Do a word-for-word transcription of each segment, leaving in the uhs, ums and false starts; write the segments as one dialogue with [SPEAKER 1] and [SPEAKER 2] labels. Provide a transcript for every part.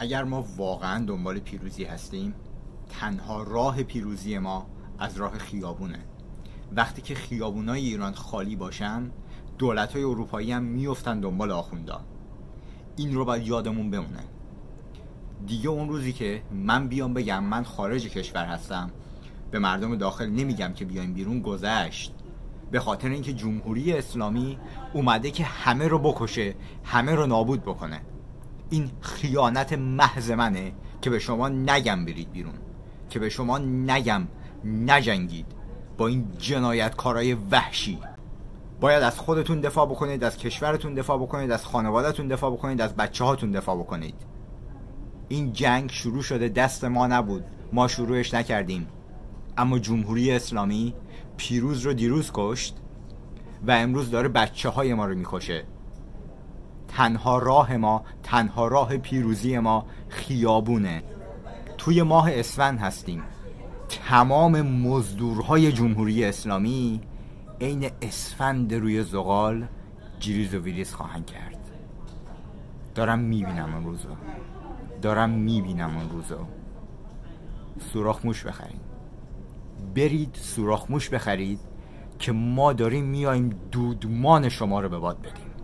[SPEAKER 1] اگر ما واقعا دنبال پیروزی هستیم، تنها راه پیروزی ما از راه خیابونه. وقتی که خیابونای ایران خالی باشن، دولت‌های اروپایی هم میافتن دنبال آخوندا. این رو باید یادمون بمونه. دیگه اون روزی که من بیام بگم من خارج کشور هستم، به مردم داخل نمیگم که بیاین بیرون، گذشت. به خاطر اینکه جمهوری اسلامی اومده که همه رو بکشه، همه رو نابود بکنه. این خیانت محض منه که به شما نگم برید بیرون، که به شما نگم نجنگید با این جنایتکارای وحشی. باید از خودتون دفاع بکنید، از کشورتون دفاع بکنید، از خانواده‌تون دفاع بکنید، از بچه هاتون دفاع بکنید. این جنگ شروع شده، دست ما نبود، ما شروعش نکردیم. اما جمهوری اسلامی پیروز رو دیروز کشت و امروز داره بچه های ما رو میکشه. تنها راه ما، تنها راه پیروزی ما خیابونه. توی ماه اسفند هستیم. تمام مزدورهای جمهوری اسلامی عین اسفند روی زغال جریز و ویریز خواهند کرد. دارم میبینم اون روزو، دارم میبینم اون روزو. سوراخ موش بخرید، برید سوراخ موش بخرید که ما داریم میایم دودمان شما رو به باد بدیم.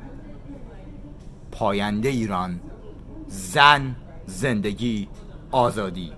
[SPEAKER 1] پاینده ایران، زن، زندگی، آزادی.